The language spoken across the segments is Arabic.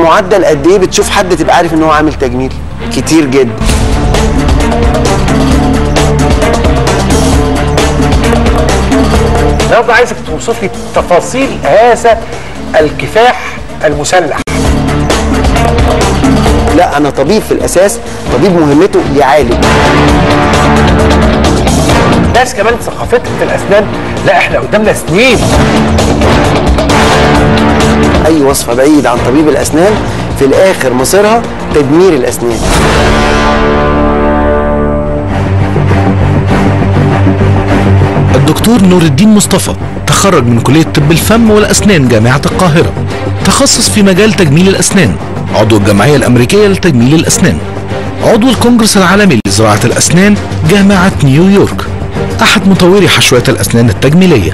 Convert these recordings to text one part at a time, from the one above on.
بمعدل قد ايه بتشوف حد تبقى عارف ان هو عامل تجميل؟ كتير جدا. النهارده عايزك توصف لي تفاصيل هذا الكفاح المسلح. لا انا طبيب في الاساس، طبيب مهمته يعالج. ناس كمان ثقافتها في الاسنان، لا احنا قدامنا سنين. اي وصفه بعيد عن طبيب الاسنان في الاخر مصيرها تدمير الاسنان. الدكتور نور الدين مصطفى تخرج من كلية طب الفم والأسنان جامعة القاهرة، تخصص في مجال تجميل الأسنان، عضو الجمعية الأمريكية لتجميل الأسنان، عضو الكونجرس العالمي لزراعة الأسنان جامعة نيويورك، أحد مطوري حشوات الأسنان التجميلية.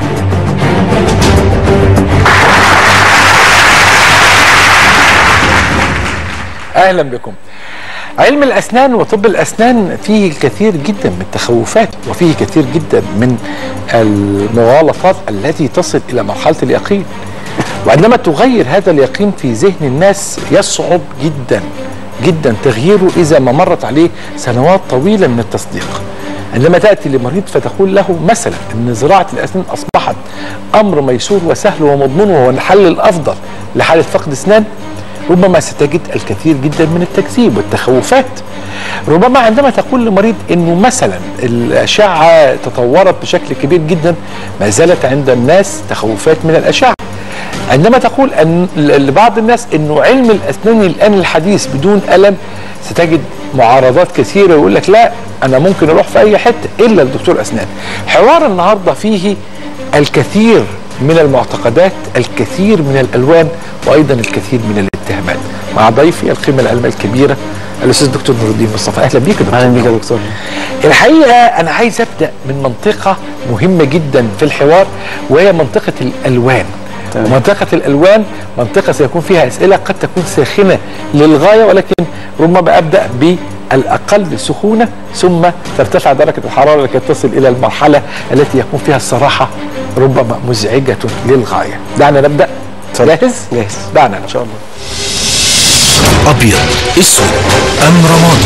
أهلا بكم. علم الأسنان وطب الأسنان فيه الكثير جدا من التخوفات، وفيه كثير جدا من المغالطات التي تصل إلى مرحلة اليقين، وعندما تغير هذا اليقين في ذهن الناس يصعب جدا جدا تغييره إذا ما مرت عليه سنوات طويلة من التصديق. عندما تأتي لمريض فتقول له مثلا أن زراعة الأسنان أصبحت أمر ميسور وسهل ومضمون وهو الحل الأفضل لحالة فقد أسنان، ربما ستجد الكثير جدا من التكذيب والتخوفات. ربما عندما تقول لمريض انه مثلا الاشعه تطورت بشكل كبير جدا، ما زالت عند الناس تخوفات من الاشعه. عندما تقول ان لبعض الناس انه علم الاسنان الان الحديث بدون الم، ستجد معارضات كثيره ويقول لك لا انا ممكن اروح في اي حته الا الدكتور اسنان. حوار النهارده فيه الكثير من المعتقدات، الكثير من الالوان، وايضا الكثير من الاتهامات، مع ضيفي القيمه العلميه الكبيره الاستاذ دكتور نور الدين مصطفى. اهلا بيك يا دكتور. اهلا بيك يا دكتور. الحقيقه انا عايز ابدا من منطقه مهمه جدا في الحوار، وهي منطقه الالوان. منطقه الالوان منطقه سيكون فيها اسئله قد تكون ساخنه للغايه، ولكن ربما ابدا بالاقل سخونه ثم ترتفع درجه الحراره لكي تصل الى المرحله التي يكون فيها الصراحه ربما مزعجه للغايه. دعنا نبدا. جاهز؟ جاهز. دعنا ان شاء الله. أبيض، أسود أم رمادي؟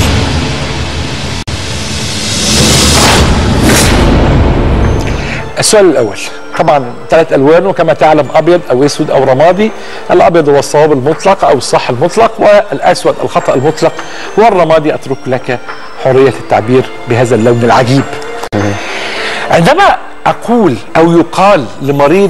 السؤال الأول، طبعا 3 ألوان وكما تعلم أبيض أو أسود أو رمادي. الأبيض هو الصواب المطلق أو الصح المطلق، والأسود الخطأ المطلق، والرمادي أترك لك حرية التعبير بهذا اللون العجيب. عندما أقول أو يقال لمريض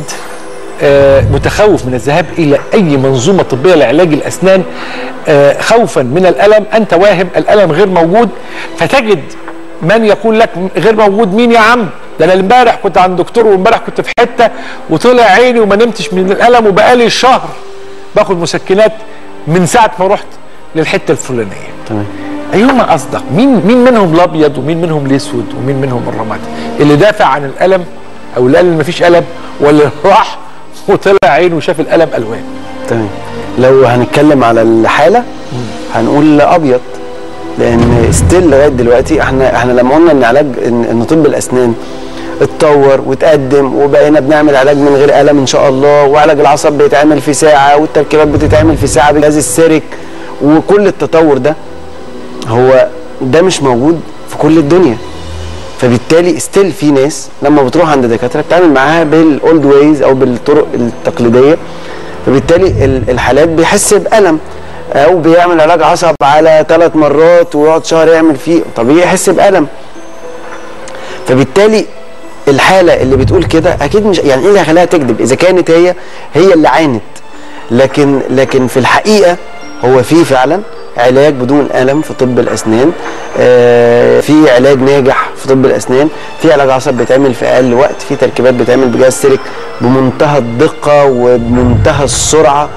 متخوف من الذهاب إلى أي منظومة طبية لعلاج الأسنان خوفا من الألم، أنت واهم الألم غير موجود، فتجد من يقول لك غير موجود مين يا عم؟ ده أنا امبارح كنت عند دكتور وامبارح كنت في حتة وطلع عيني وما نمتش من الألم وبقالي شهر باخد مسكنات من ساعة ما رحت للحتة الفلانية. تمام. أيهما أصدق؟ مين منهم الأبيض ومين منهم الأسود ومين منهم الرمادي؟ اللي دافع عن الألم أو اللي قال إن مفيش ألم، ولا راح وطلع عينه وشاف الألم ألوان؟ تمام. لو هنتكلم على الحالة هنقول أبيض، لأن ستيل لغاية دلوقتي احنا لما قلنا إن علاج إن طب الأسنان اتطور وتقدم وبقينا بنعمل علاج من غير ألم إن شاء الله، وعلاج العصب بيتعمل في ساعة والتركيبات بتتعمل في ساعة بجهاز السيرك، وكل التطور ده هو ده مش موجود في كل الدنيا. فبالتالي ستيل في ناس لما بتروح عند دكاتره بتعمل معاها بالاولد ويز او بالطرق التقليديه، فبالتالي الحالات بيحس بألم او بيعمل علاج عصب على 3 مرات ويقعد شهر يعمل فيه، طبيعي يحس بألم. فبالتالي الحاله اللي بتقول كده اكيد مش يعني ايه اللي هيخليها تكذب اذا كانت هي اللي عانت، لكن في الحقيقه هو في فعلا علاج بدون ألم في طب الأسنان، في علاج ناجح في طب الأسنان، في علاج عصب بيتعمل في أقل وقت، في تركيبات بيتعمل بجهاز سيرك بمنتهى الدقة وبمنتهى السرعة،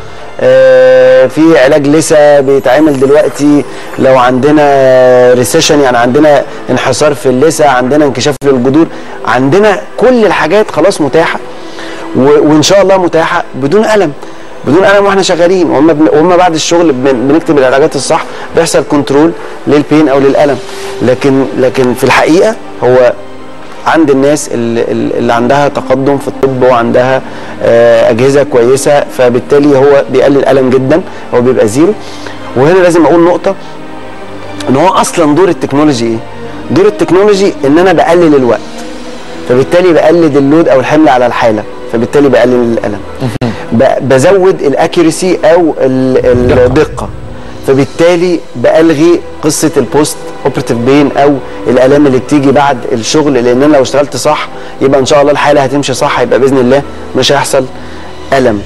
في علاج لسه بيتعمل دلوقتي لو عندنا ريسيشن، يعني عندنا انحسار في اللثة، عندنا انكشاف للجذور، عندنا كل الحاجات خلاص متاحة وإن شاء الله متاحة بدون ألم. بدون ألم واحنا شغالين، وهم بعد الشغل بنكتب العلاجات الصح، بيحصل كنترول للبين او للألم. لكن في الحقيقة هو عند الناس اللي عندها تقدم في الطب وعندها اجهزه كويسه، فبالتالي هو بيقلل الم جدا، هو بيبقى زيرو. وهنا لازم اقول نقطه، ان هو اصلا دور التكنولوجي ايه؟ دور التكنولوجي ان انا بقلل الوقت، فبالتالي بقلل اللود او الحمل على الحاله، فبالتالي بقلل الالم. بزود الاكيورسي او الدقه، فبالتالي بألغي قصه البوست اوبريتيف بين او الالام اللي بتيجي بعد الشغل، لان انا لو اشتغلت صح يبقى ان شاء الله الحاله هتمشي صح، يبقى باذن الله مش هيحصل الم.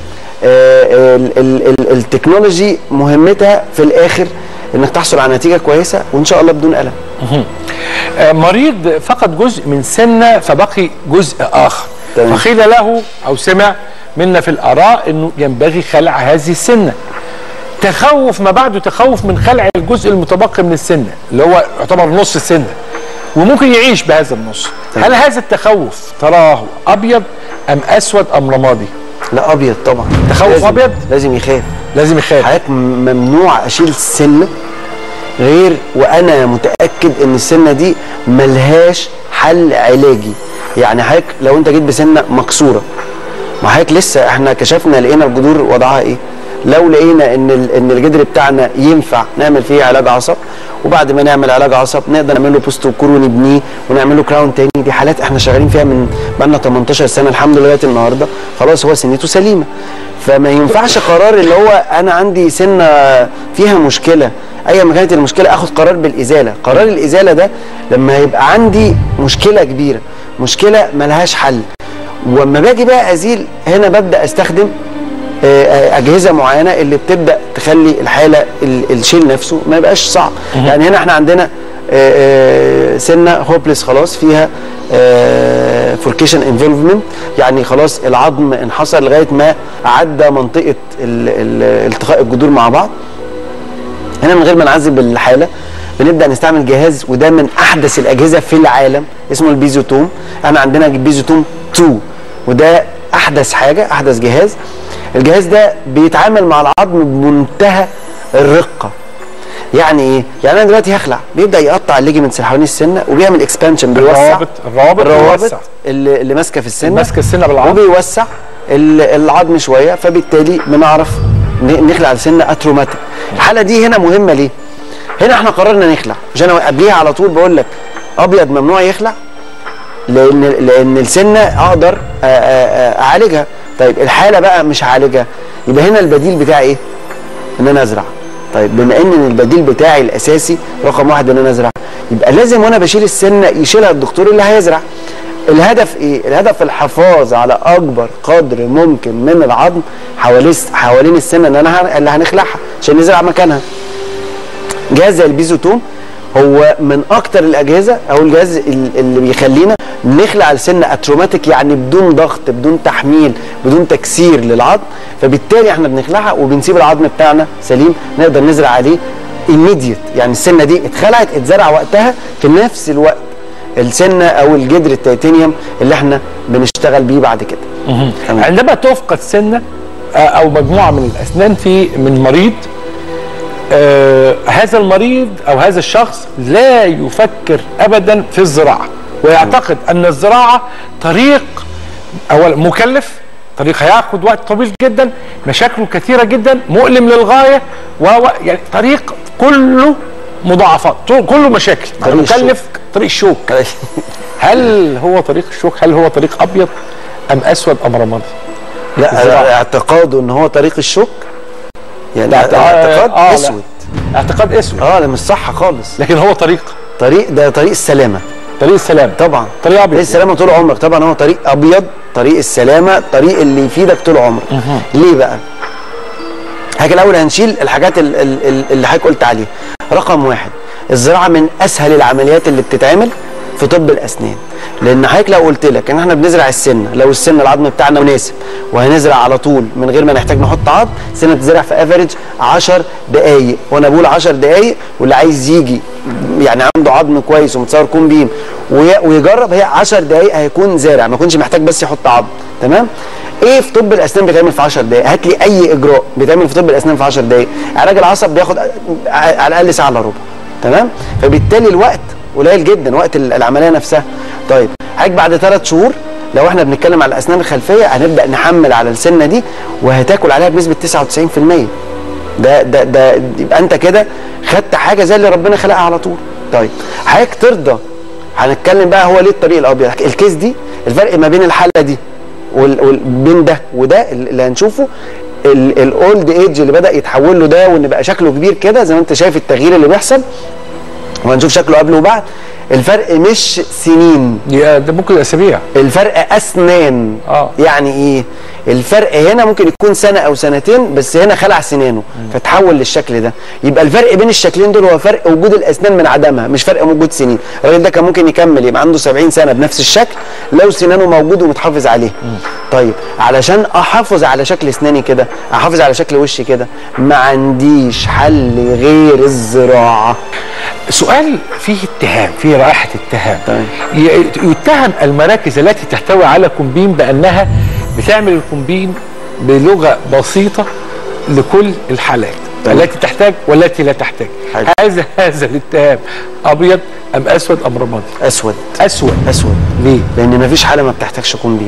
التكنولوجي مهمتها في الاخر انك تحصل على نتيجه كويسه وان شاء الله بدون الم. مريض فقد جزء من سنه فبقي جزء اخر، فقيل له او سمع منا في الاراء انه ينبغي خلع هذه السنه. تخوف ما بعده تخوف من خلع الجزء المتبقي من السنه اللي هو يعتبر نص السنه، وممكن يعيش بهذا النص. هل هذا التخوف تراه ابيض ام اسود ام رمادي؟ لا ابيض طبعا. تخوف ابيض؟ لازم يخاف. لازم يخاف. حضرتك ممنوع اشيل السنه غير وانا متاكد ان السنه دي ملهاش حل علاجي. يعني حضرتك لو انت جيت بسنه مكسوره، ما حضرتك لسه احنا كشفنا لقينا الجذور وضعها ايه؟ لو لقينا ان الجدر بتاعنا ينفع نعمل فيه علاج عصب، وبعد ما نعمل علاج عصب نقدر نعمل له بوست وكور ونبنيه ونعمل له كراون تاني. دي حالات احنا شغالين فيها من بقالنا 18 سنه الحمد لله لغايه النهارده، خلاص هو سنته سليمه. فما ينفعش قرار اللي هو انا عندي سنه فيها مشكله ايا ما كانت المشكله اخد قرار بالازاله. قرار الازاله ده لما يبقى عندي مشكله كبيره، مشكله ملهاش حل، واما باجي بقى ازيل هنا ببدا استخدم اجهزه معينه اللي بتبدا تخلي الحاله الشيل نفسه ما يبقاش صعب. يعني هنا احنا عندنا سنه هوبلس خلاص فيها فوركيشن انفولفمنت، يعني خلاص العظم انحصر لغايه ما عدى منطقه التقاء الجذور مع بعض. هنا من غير ما نعذب الحاله بنبدا نستعمل جهاز، وده من احدث الاجهزه في العالم اسمه البيزوتوم. احنا عندنا البيزوتوم 2، وده احدث حاجه، احدث جهاز. الجهاز ده بيتعامل مع العظم بمنتهى الرقه. يعني ايه؟ يعني انا دلوقتي هخلع، بيبدا يقطع الليجمنتس اللي حوالين السنه وبيعمل اكسبانشن، بيوسع الروابط اللي ماسكه في السنه، ماسكه السنه بالعظم، وبيوسع العظم شويه، فبالتالي بنعرف نخلع السنه اتروماتيك. الحاله دي هنا مهمه ليه؟ هنا احنا قررنا نخلع، مش انا قبليها على طول بقول لك ابيض ممنوع يخلع، لان السنه اقدر اعالجها. طيب الحاله بقى مش هعالجها، يبقى هنا البديل بتاعي ايه؟ ان انا ازرع. طيب بما ان البديل بتاعي الاساسي رقم واحد ان انا ازرع، يبقى لازم وانا بشيل السنه يشيلها الدكتور اللي هيزرع. الهدف ايه؟ الهدف الحفاظ على اكبر قدر ممكن من العظم حوالين السنه اللي هنخلعها عشان نزرع مكانها. جهاز زي البيزوتوم هو من اكتر الاجهزه او الجهاز اللي بيخلينا نخلع السنه اتروماتيك، يعني بدون ضغط، بدون تحميل، بدون تكسير للعظم. فبالتالي احنا بنخلعها وبنسيب العظم بتاعنا سليم، نقدر نزرع عليه immediate. يعني السنه دي اتخلعت اتزرع وقتها في نفس الوقت السنه او الجدر التيتانيوم اللي احنا بنشتغل بيه بعد كده. عندما تفقد سنه او مجموعه من الاسنان من مريض، هذا المريض او هذا الشخص لا يفكر ابدا في الزراعه، ويعتقد ان الزراعه طريق اولا مكلف، طريق هياخد وقت طويل جدا، مشاكله كثيره جدا، مؤلم للغايه، يعني طريق كله مضاعفات، كله مشاكل، مكلف، طريق الشوك. هل هو طريق الشوك؟ هل هو طريق ابيض ام اسود ام رمادي؟ لا، اعتقاده ان هو طريق الشوك يعني اعتقاد اسود. اعتقاد اسود، ده مش صح خالص. لكن هو ده طريق السلامه. طريق السلامه طبعا، طريق ابيض، طريق السلامه طول عمرك. طبعا هو طريق ابيض، طريق السلامه، طريق اللي يفيدك طول عمرك. ليه بقى؟ حاجه الاول هنشيل الحاجات اللي حضرتك قلت عليها. رقم واحد، الزراعه من اسهل العمليات اللي بتتعمل في طب الاسنان، لان حضرتك لو قلت لك ان احنا بنزرع السنه، لو السن العظم بتاعنا مناسب وهنزرع على طول من غير ما نحتاج نحط عظم، السنه بتزرع في افريج 10 دقائق، وانا بقول 10 دقائق، واللي عايز يجي يعني عنده عظم كويس ومتصور كون بيم ويجرب، هي 10 دقائق هيكون زارع، ما يكونش محتاج بس يحط عظم. تمام؟ ايه في طب الاسنان بيتعمل في 10 دقائق؟ هات لي اي اجراء بيتعمل في طب الاسنان في 10 دقائق. علاج العصب بياخد على الاقل ساعه الا ربع. تمام؟ فبالتالي الوقت قليل جدا، وقت العمليه نفسها. طيب حضرتك بعد 3 شهور لو احنا بنتكلم على الاسنان الخلفيه هنبدا نحمل على السنه دي وهتاكل عليها بنسبه 99%. ده يبقى انت كده خدت حاجه زي اللي ربنا خلقها على طول. طيب حضرتك ترضى؟ هنتكلم بقى هو ليه الطريق الابيض. الكيس دي الفرق ما بين الحاله دي وبين ده وده اللي هنشوفه، الاولد ايج اللي بدا يتحول له ده وان بقى شكله كبير كده زي ما انت شايف التغيير اللي بيحصل، وهنشوف شكله قبل وبعد. الفرق مش سنين، ده ممكن اسابيع. الفرق اسنان. يعني ايه الفرق؟ هنا ممكن يكون سنه او سنتين، بس هنا خلع سنانه فتحول للشكل ده. يبقى الفرق بين الشكلين دول هو فرق وجود الاسنان من عدمها، مش فرق وجود سنين. الراجل ده كان ممكن يكمل يبقى عنده 70 سنه بنفس الشكل لو سنانه موجود ومتحافظ عليه. طيب علشان احافظ على شكل اسناني كده، احافظ على شكل وشي كده، ما عنديش حل غير الزراعه. سؤال فيه اتهام، فيه رائحه اتهام. يتهم المراكز التي تحتوي على كومبين بانها بتعمل الكومبين بلغه بسيطه لكل الحالات التي تحتاج والتي لا تحتاج. هذا الاتهام ابيض ام اسود ام رمادي؟ اسود. اسود. ليه؟ لان مفيش حاله ما بتحتاجش كومبين.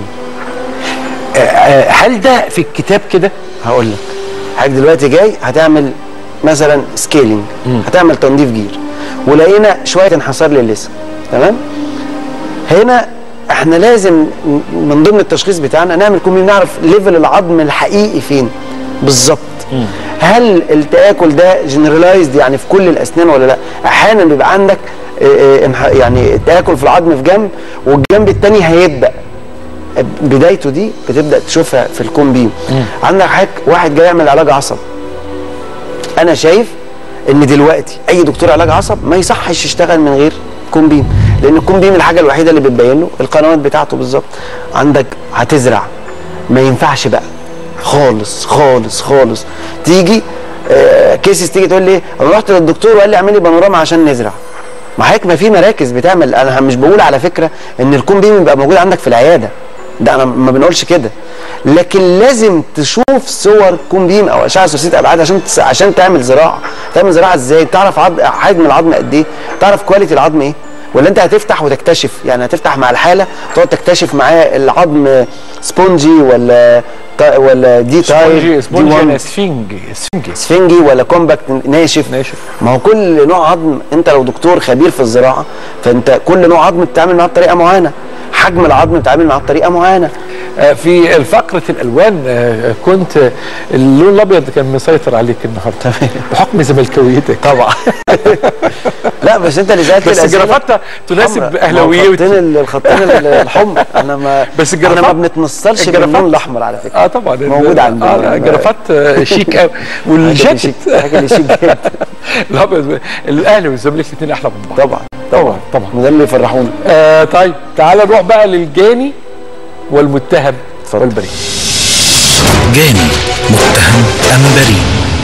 هل ده في الكتاب كده؟ هقول لك. حضرتك دلوقتي جاي هتعمل مثلا سكيلينج، هتعمل تنظيف جير، ولقينا شويه انحسار للثه، تمام؟ هنا احنا لازم من ضمن التشخيص بتاعنا نعمل كومبين، نعرف ليفل العظم الحقيقي فين بالظبط. هل التآكل ده جنرالايزد يعني في كل الاسنان ولا لا؟ احيانا بيبقى عندك يعني تآكل في العظم في جنب والجنب الثاني هيبدا، بدايته دي بتبدا تشوفها في الكومبين. عندك حضرتك واحد جاي يعمل علاج عصب، انا شايف ان دلوقتي اي دكتور علاج عصب ما يصحش يشتغل من غير كومبين، لان الكومبين الحاجه الوحيده اللي بتبين له القنوات بتاعته بالظبط. عندك هتزرع ما ينفعش بقى خالص خالص خالص. تيجي كيسز تيجي تقول لي انا رحت للدكتور وقال لي اعمل لي بانوراما عشان نزرع. ما حضرتك ما في مراكز بتعمل، انا مش بقول على فكره ان الكومبين يبقى موجود عندك في العياده، ده انا ما بنقولش كده، لكن لازم تشوف صور كومبين او اشعه ثلاثيه ابعاد عشان تعمل زراعه. تعمل زراعه ازاي؟ تعرف حجم العظم قد ايه، تعرف كواليتي العظم ايه، ولا انت هتفتح وتكتشف؟ يعني هتفتح مع الحاله تقعد تكتشف معاه العظم سبونجي ولا دي تايب، سبونجي سفنجي ولا كومباكت ناشف. ما هو كل نوع عظم، انت لو دكتور خبير في الزراعه فانت كل نوع عظم بتتعامل معاه بطريقه معينه، حجم العظم بتتعامل معاه بطريقه معينه. في فقره الالوان كنت اللون الابيض كان مسيطر عليك النهارده بحكم زملكاويتك طبعا. لا بس انت اللي سالت بس الجرافته تناسب اهلاويتي. الخطين الحمر انا ما بس احنا ما بنتنصلش باللون الاحمر على فكره. طبعا موجود عندنا جرافات شيك قوي والجاكيت حاجه شيك جدا. الابيض الاهلي والزمالك الاثنين احلى من بعض. طبعا وده اللي يفرحونا. طيب تعال نروح بقى للجاني والمتهم والبريء. جاني، متهم أم بريء؟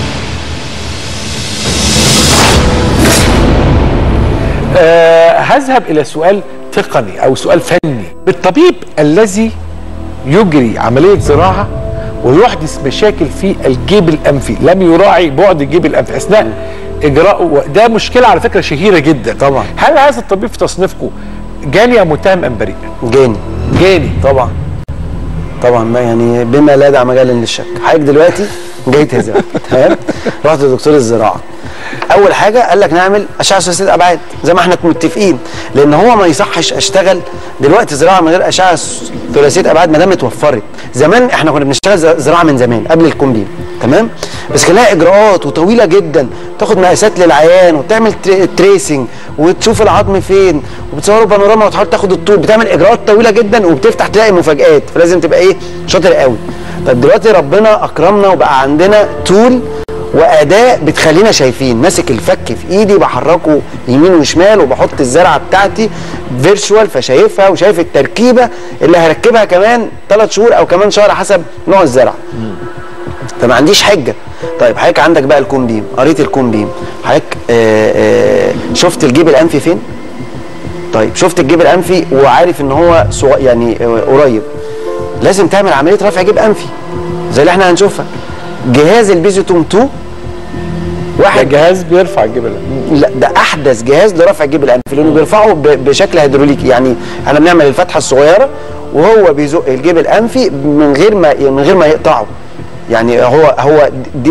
هذهب إلى سؤال تقني أو سؤال فني. بالطبيب الذي يجري عملية زراعة ويحدث مشاكل في الجيب الأنفي، لم يراعي بعد الجيب الأنفي أثناء إجراءه، ده مشكلة على فكرة شهيرة جدا طبعا. هل هذا الطبيب في تصنيفكم جاني أم متهم أم بريء؟ جاني طبعا ما يعني بما لا داعي مجال للشك. حضرتك دلوقتي جاي تزرع تمام، رحت لدكتور الزراعه، اول حاجه قال لك نعمل اشعه ثلاثيه ابعاد زي ما احنا متفقين، لان هو ما يصحش اشتغل دلوقتي زراعه من غير اشعه ثلاثيه ابعاد ما دام اتوفرت. زمان احنا كنا بنشتغل زراعه من زمان قبل الكومبين تمام، بس كان لها اجراءات وطويله جدا، تاخد مقاسات للعيان وتعمل تريسنج وتشوف العظم فين وبتصوره بانوراما وتحاول تاخد الطول، بتعمل اجراءات طويله جدا وبتفتح تلاقي مفاجآت، فلازم تبقى ايه شاطر قوي. طب دلوقتي ربنا اكرمنا وبقى عندنا تول واداه بتخلينا شايفين، ماسك الفك في ايدي بحركه يمين وشمال وبحط الزرعه بتاعتي فيرتشوال فشايفها وشايف التركيبه اللي هركبها كمان 3 شهور او كمان شهر حسب نوع الزرعه. فما عنديش حجه. طيب حضرتك عندك بقى الكومبيم، قريت الكومبيم، حضرتك شفت الجيب الانفي فين؟ طيب شفت الجيب الانفي وعارف ان هو يعني قريب، لازم تعمل عمليه رفع جيب انفي زي اللي احنا هنشوفها. جهاز البيزوتوم 2 واحد جهاز بيرفع الجيب الانفي، لا ده احدث جهاز لرفع الجيب الانفي لانه بيرفعه بشكل هيدروليكي، يعني احنا بنعمل الفتحه الصغيره وهو بيزق الجيب الانفي من غير ما يقطعه. يعني هو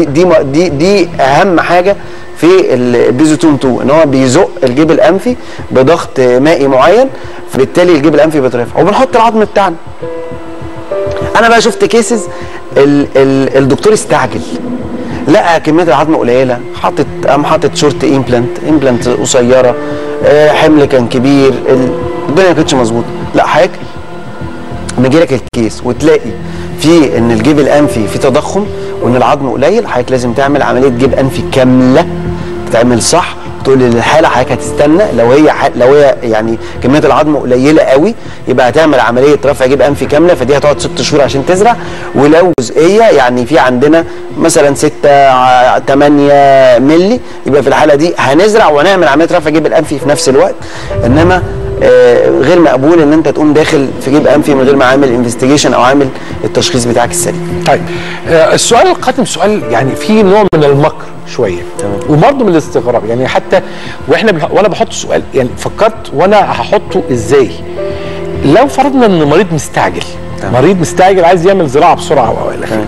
دي اهم حاجه في البيزوتون 2، ان هو بيزق الجيب الانفي بضغط مائي معين، فبالتالي الجيب الانفي بيترفع وبنحط العظم بتاعنا. انا بقى شفت كيسز الدكتور استعجل، لقى كميه العظم قليله، قام حاطط شورت امبلانت قصيره، حمل كان كبير، الدنيا ما كانتش مظبوطه. لا حضرتك بيجي لك الكيس وتلاقي في ان الجيب الانفي في تضخم وان العظم قليل، حضرتك لازم تعمل عمليه جيب انفي كامله تتعمل صح. تقول للحاله حضرتك هتستنى، لو هي يعني كميه العظم قليله قوي يبقى هتعمل عمليه رفع جيب انفي كامله، فدي هتقعد 6 شهور عشان تزرع. ولو جزئيه يعني في عندنا مثلا 6 8 مللي، يبقى في الحاله دي هنزرع ونعمل عمليه رفع جيب الانفي في نفس الوقت. انما غير مقبول ان انت تقوم داخل في جيب انفي من غير ما عامل انفستيجيشن او عامل التشخيص بتاعك السليم. طيب السؤال القادم سؤال يعني فيه نوع من المكر شويه وبرضه من الاستغراب، يعني حتى وانا بحط السؤال يعني فكرت وانا هحطه ازاي. لو فرضنا ان مريض مستعجل عايز يعمل زراعه بسرعه او الى اخره،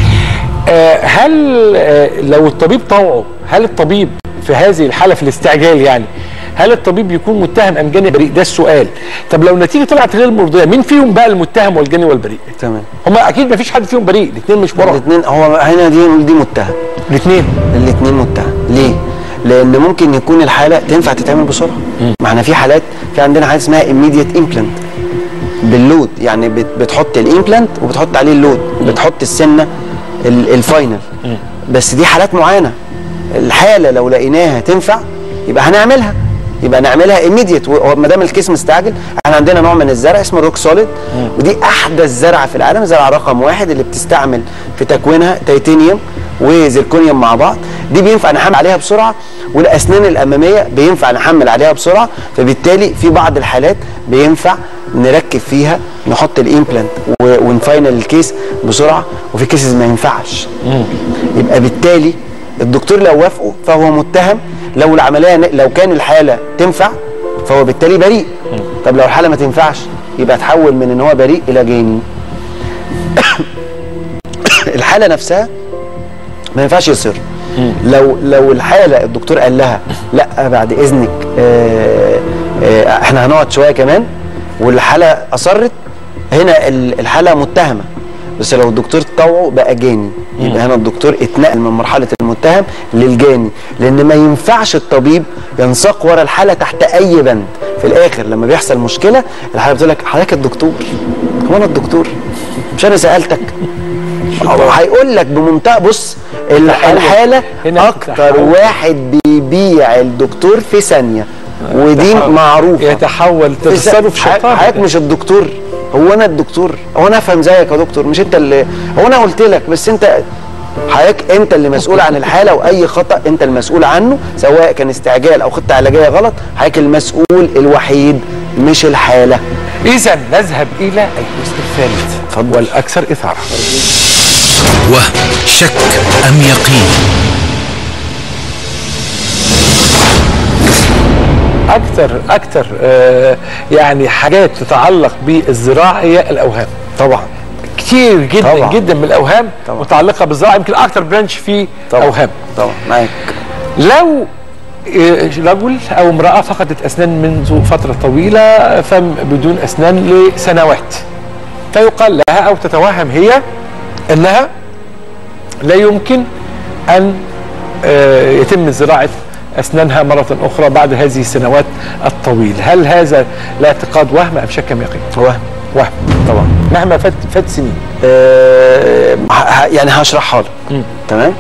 هل لو الطبيب طوعه، هل الطبيب في هذه الحاله في الاستعجال يعني هل الطبيب يكون متهم ام جاني بريء؟ ده السؤال. طب لو النتيجه طلعت غير مرضيه، مين فيهم بقى المتهم والجاني والبريء؟ تمام. هما اكيد ما فيش حد فيهم بريء، الاثنين مش برا. الاثنين هو هنا دي متهم. الاثنين متهم. ليه؟ لان ممكن يكون الحاله تنفع تتعمل بسرعه. ما احنا في حالات، في عندنا حاجه اسمها immediate implant باللود، يعني بتحط الامبلانت وبتحط عليه اللود، بتحط السنه الفاينل. بس دي حالات معينه. الحاله لو لقيناها تنفع يبقى هنعملها، immediate. وما دام الكيس مستعجل، احنا عندنا نوع من الزرع اسمه روك سوليد، ودي احدث زرعه في العالم، زرعه رقم 1 اللي بتستعمل في تكوينها تيتانيوم وزيركونيوم مع بعض. دي بينفع نحمل عليها بسرعه، والاسنان الاماميه بينفع نحمل عليها بسرعه، فبالتالي في بعض الحالات بينفع نركب فيها نحط الامبلانت ونفاينل الكيس بسرعه، وفي كيسز ما ينفعش. يبقى بالتالي الدكتور لو وافقه فهو متهم، لو العمليه لو كان الحاله تنفع فهو بالتالي بريء. طب لو الحاله ما تنفعش يبقى تحول من ان هو بريء الى جاني. الحاله نفسها ما ينفعش يصر. لو الحاله الدكتور قال لها لا بعد اذنك احنا هنقعد شويه كمان، والحاله اصرت، هنا الحاله متهمه. بس لو الدكتور طوعه بقى جاني، يبقى هنا الدكتور اتنقل من مرحله المتهم للجاني، لان ما ينفعش الطبيب ينساق ورا الحاله تحت اي بند. في الاخر لما بيحصل مشكله الحاله بتقول لك حضرتك الدكتور، هو انا الدكتور؟ مش انا سالتك؟ هيقول لك بمنتهى، بص الحاله اكتر واحد بيبيع الدكتور في ثانيه، ودي معروفه. يتحول تصرف شيطاني. حضرتك مش الدكتور، هو انا الدكتور، هو انا افهم زيك يا دكتور، مش انت اللي، هو انا قلت لك، بس انت حضرتك انت اللي مسؤول عن الحاله، واي خطا انت المسؤول عنه، سواء كان استعجال او خطه علاجيه غلط، حضرتك المسؤول الوحيد مش الحاله. اذا نذهب الى الجزء الثالث والاكثر اثاره. وهم، شك ام يقين؟ اكثر يعني حاجات تتعلق بالزراعه هي الاوهام. طبعا كتير جدا طبعا. جدا من الاوهام طبعا. متعلقه بالزراعه، يمكن اكثر برانش فيه طبعا. اوهام. طبعا معاك. لو رجل او امراه فقدت اسنان منذ فتره طويله، فم بدون اسنان لسنوات، فيقال لها او تتوهم هي انها لا يمكن ان يتم زراعه اسنانها مره اخرى بعد هذه السنوات الطويله. هل هذا الاعتقاد وهم ام شك ام يقين؟ وهم طبعا، مهما فات سنين. يعني هشرحها لك. تمام.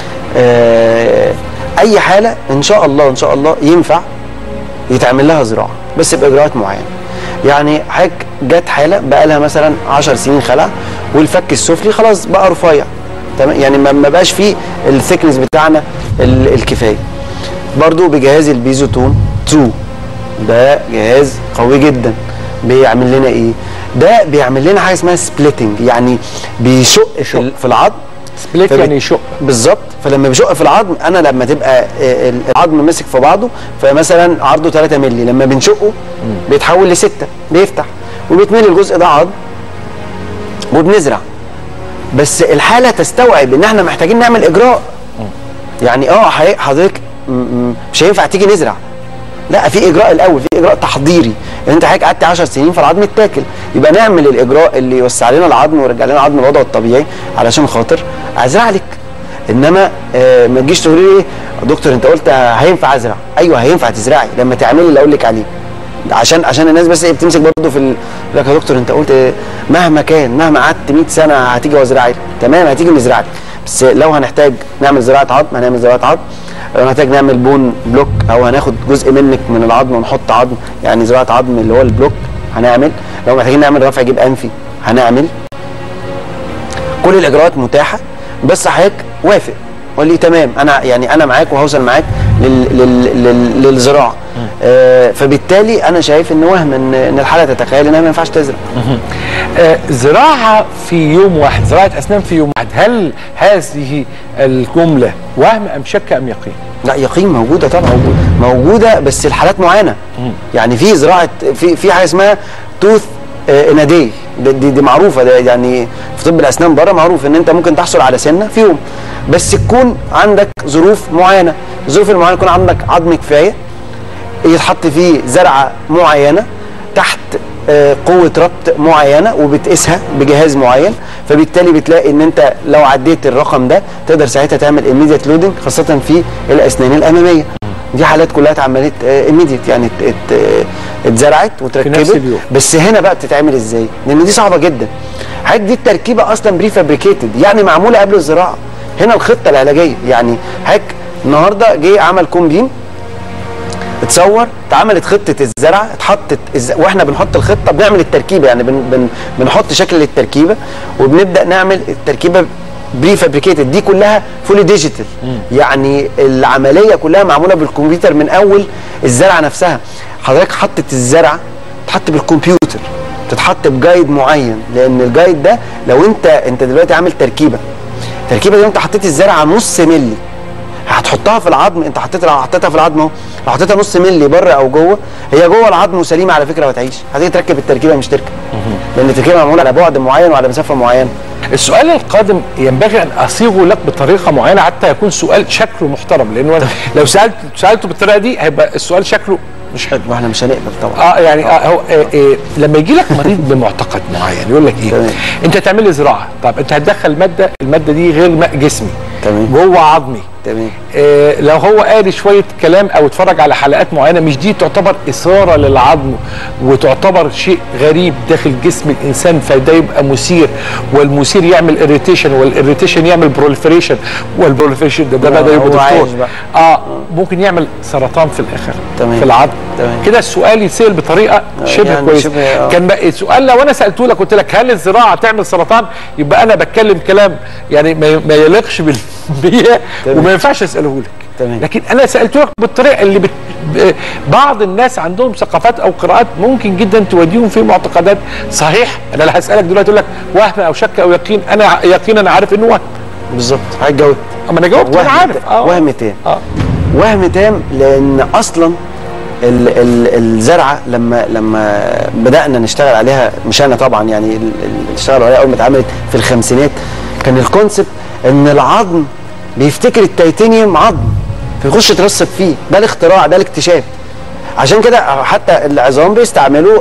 اي حاله ان شاء الله ينفع يتعمل لها زراعه، بس باجراءات معينه. يعني حضرتك جت حاله بقى لها مثلا 10 سنين خلع، والفك السفلي خلاص بقى رفيع، تمام، يعني ما بقاش فيه الثيكنس بتاعنا الكفايه. برضو بجهاز البيزوتون 2، ده جهاز قوي جدا. بيعمل لنا ايه؟ ده بيعمل لنا حاجه اسمها سبليتنج، يعني بيشق في العظم. سبليت يعني يشق بالظبط. فلما بيشق في العظم، انا لما تبقى العظم مسك في بعضه، فمثلا عرضه 3 مللي، لما بنشقه بيتحول ل6، بيفتح. وبيتملي الجزء ده عظم وبنزرع. بس الحاله تستوعب ان احنا محتاجين نعمل اجراء. يعني حضرتك مش هينفع تيجي نزرع، لا، في اجراء الاول، في اجراء تحضيري. انت حضرتك قعدت 10 سنين فالعظم اتاكل، يبقى نعمل الاجراء اللي يوسع لنا العظم ويرجع لنا عظم الوضع الطبيعي علشان خاطر ازرع لك. انما ما تجيش تقولي لي يا دكتور انت قلت هينفع ازرع. ايوه هينفع تزرعي لما تعملي اللي اقول لك عليه، عشان الناس بس بتمسك برضه في لك يا دكتور انت قلت مهما كان، مهما قعدت 100 سنه هتيجي وازرع لك. تمام، هتيجي نزرع لك، بس لو هنحتاج نعمل زراعه عظم هنعمل زراعه عظم، لو هنحتاج نعمل بون بلوك او هناخد جزء منك من العظم ونحط عظم، يعني زراعه عظم اللي هو البلوك هنعمل، لو محتاجين نعمل رفع جيب انفي هنعمل. كل الاجراءات متاحه، بس حضرتك وافق قول لي تمام انا معاك وهوصل معاك للزراعه. فبالتالي انا شايف ان وهم ان الحاله تتخيل انها ما ينفعش تزرع. زراعه في يوم واحد، زراعه اسنان في يوم واحد، هل هذه الجمله وهم ام شك ام يقين؟ لا، يقين موجوده طبعا، موجوده بس الحالات معينه. يعني في زراعه في حاجه اسمها توث اناديه، دي معروفه، ده يعني في طب الاسنان بره معروف ان انت ممكن تحصل على سنه في يوم، بس تكون عندك ظروف معينه. الظروف المعينه يكون عندك عظم كفايه يتحط فيه زرعه معينه تحت قوه ربط معينه وبتقيسها بجهاز معين، فبالتالي بتلاقي ان انت لو عديت الرقم ده تقدر ساعتها تعمل immediate loading، خاصه في الاسنان الاماميه. دي حالات كلها اتعملت immediate، يعني اتزرعت وتركبت. بس هنا بقى بتتعمل ازاي؟ لان دي صعبه جدا. حضرتك دي التركيبه اصلا بري فابريكيتد، يعني معموله قبل الزراعه. هنا الخطه العلاجيه، يعني حضرتك النهارده جه عمل كومبين، اتصور، اتعملت خطه الزرعه، اتحطت واحنا بنحط الخطه بنعمل التركيبه، يعني بنحط شكل للتركيبه وبنبدا نعمل التركيبه بري فابريكيتد. دي كلها فولي ديجيتال، يعني العمليه كلها معموله بالكمبيوتر من اول الزرعه نفسها. حضرتك حطت الزرعه تتحط بالكمبيوتر، تتحط بجايد معين، لان الجايد ده لو انت دلوقتي عامل تركيبه دي انت حطيت الزرعه نص ملي هتحطها في العظم، انت حطيتها في العظم اهو، لو حطيتها نص ملي بره او جوه، هي جوه العظم وسليمه على فكره وهتعيش. هتيجي تركب التركيبه مش تركب، لان التركيبه معموله على بعد معين وعلى مسافه معينه. السؤال القادم ينبغي ان اصيغه لك بطريقه معينه حتى يكون سؤال شكله محترم، لانه لو سالته بالطريقه دي هيبقى السؤال شكله مش حلو، واحنا مش هنقبل طبعا. هو لما يجي لك مريض بمعتقد معين يقول لك ايه؟ انت هتعمل لي زراعه، طب انت هتدخل الماده دي غير ماء جسمي، تمام، جوه عظمي، تمام. لو هو قاري شويه كلام او اتفرج على حلقات معينه، مش دي تعتبر اثاره للعظم وتعتبر شيء غريب داخل جسم الانسان، فده يبقى مثير، والمثير يعمل اريتيشن، والاريتيشن يعمل بروليفريشن، والبروليفريشن ده بدا يبقى دكتور ممكن يعمل سرطان في الاخر. تمام. في العظم. كده السؤال يتسال بطريقه شبه يعني كويسه. كان بقى السؤال لو انا سالته لك قلت لك هل الزراعه تعمل سرطان، يبقى انا بتكلم كلام يعني ما يليقش بالبيئه وما ينفعش اساله لك. تمام. لكن انا سالته لك بالطريقه اللي بعض الناس عندهم ثقافات او قراءات ممكن جدا توديهم في معتقدات. صحيح انا اللي هسالك دلوقتي اقول لك وهم او شك او يقين، انا يقينا عارف انه وهم. بالظبط، هتجاوب. اما انا جاوبت انا عارف. وهم تام. وهم تام، لان اصلا الزرعه لما بدانا نشتغل عليها، مش انا طبعا، يعني اللي اشتغلوا عليها اول ما اتعملت في الخمسينات، كان الكونسبت ان العظم بيفتكر التيتانيوم عظم فيخش يترسب فيه. ده الاختراع، ده الاكتشاف. عشان كده حتى العظام بيستعملوا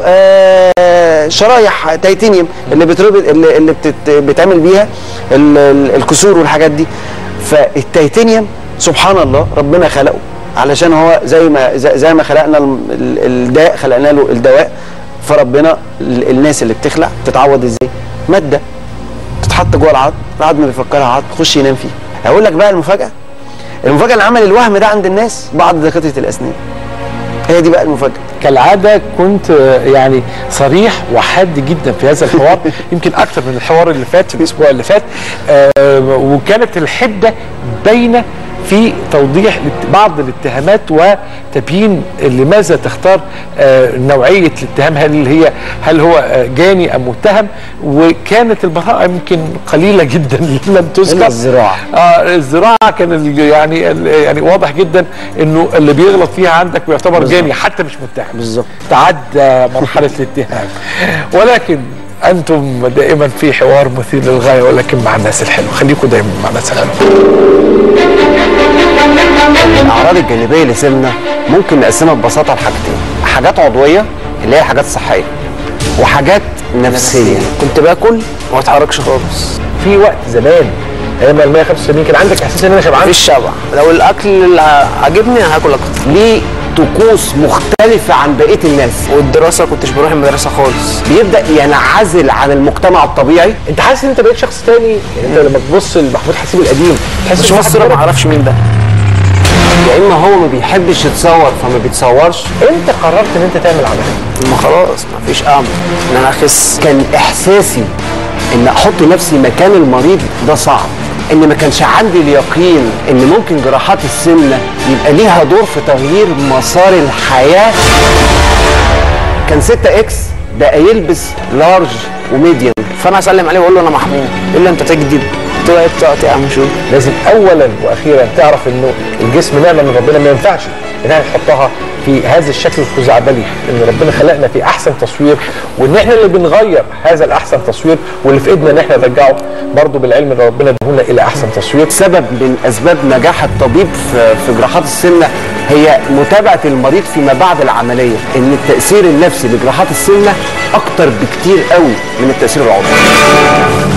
شرايح تيتانيوم اللي بتربط اللي بتعمل بيها الكسور والحاجات دي. فالتيتانيوم سبحان الله ربنا خلقه علشان هو زي ما خلقنا الداء خلقنا له الدواء. فربنا الناس اللي بتخلع تتعوض ازاي؟ ماده تتحط جوه العظم، العظم بيفكرها عظم تخش ينام فيه. هقول لك بقى المفاجاه اللي عمل الوهم ده عند الناس، بعض دكاتره الاسنان. هي دي بقى المفاجاه. كالعاده كنت يعني صريح وحاد جدا في هذا الحوار، يمكن اكثر من الحوار اللي فات في الاسبوع اللي فات، وكانت الحده باينه في توضيح بعض الاتهامات وتبيين لماذا تختار نوعيه الاتهام، هل هو جاني ام متهم. وكانت البراءه يمكن قليله جدا لم تذكر. الزراعه الزراعه كان يعني واضح جدا انه اللي بيغلط فيها عندك بيعتبر جاني حتى مش متهم. بالظبط، تعدى مرحله الاتهام. ولكن انتم دائما في حوار مثير للغايه، ولكن مع الناس الحلوه. خليكم دائما مع الناس الحلوه. الاعراض الجانبيه لسمنه ممكن نقسمها ببساطه لحاجتين: حاجات عضويه اللي هي حاجات صحيه، وحاجات نفسيه. كنت باكل وما اتحركش خالص. في وقت زمان ايام ال 185 كان عندك احساس ان انا شبعان؟ مفيش شبع، لو الاكل اللي عاجبني هاكل اكتر. ليه طقوس مختلفة عن بقية الناس. والدراسة كنتش بروح المدرسة خالص. بيبدأ ينعزل عن المجتمع الطبيعي. انت حاسس ان انت بقيت شخص تاني؟ يعني انت لما تبص لمحمود حسيب القديم تحس ان مصر ما اعرفش مين ده. يا اما هو ما بيحبش يتصور فما بيتصورش. انت قررت ان انت تعمل عملية؟ ما خلاص ما فيش امل ان انا اخس. كان احساسي ان احط نفسي مكان المريض ده صعب، ان ما كانش عندي اليقين ان ممكن جراحات السمنه يبقى ليها دور في تغيير مسار الحياه. كان 6 اكس بقى يلبس لارج وميديوم، فانا اسلم عليه واقول له انا محمود، يقول لي انت تجديد. قلت له ايه يا عم شو؟ لازم اولا واخيرا تعرف انه الجسم نعمه من ربنا، ما ينفعش ان احنا نحطها في هذا الشكل الخزعبلي، ان ربنا خلقنا في احسن تصوير، وان احنا اللي بنغير هذا الاحسن تصوير، واللي في ايدنا ان احنا نرجعه برضه بالعلم اللي ربنا اداهولنا الى احسن تصوير. سبب من اسباب نجاح الطبيب في جراحات السمنه هي متابعه المريض فيما بعد العمليه، ان التاثير النفسي لجراحات السمنه اكتر بكتير قوي من التاثير العضوي.